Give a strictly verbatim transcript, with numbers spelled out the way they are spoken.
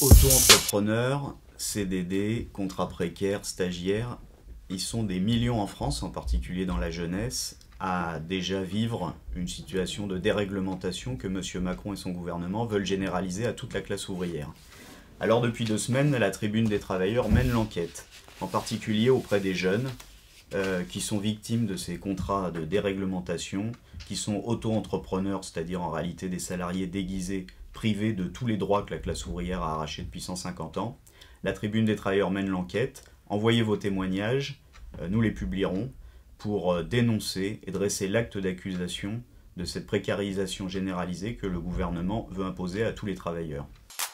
Auto-entrepreneurs, C D D, contrats précaires, stagiaires, ils sont des millions en France, en particulier dans la jeunesse, à déjà vivre une situation de déréglementation que M. Macron et son gouvernement veulent généraliser à toute la classe ouvrière. Alors depuis deux semaines, la Tribune des travailleurs mène l'enquête, en particulier auprès des jeunes euh, qui sont victimes de ces contrats de déréglementation, qui sont auto-entrepreneurs, c'est-à-dire en réalité des salariés déguisés, privés de tous les droits que la classe ouvrière a arrachés depuis cent cinquante ans. La Tribune des travailleurs mène l'enquête. Envoyez vos témoignages, euh, nous les publierons, pour euh, dénoncer et dresser l'acte d'accusation de cette précarisation généralisée que le gouvernement veut imposer à tous les travailleurs.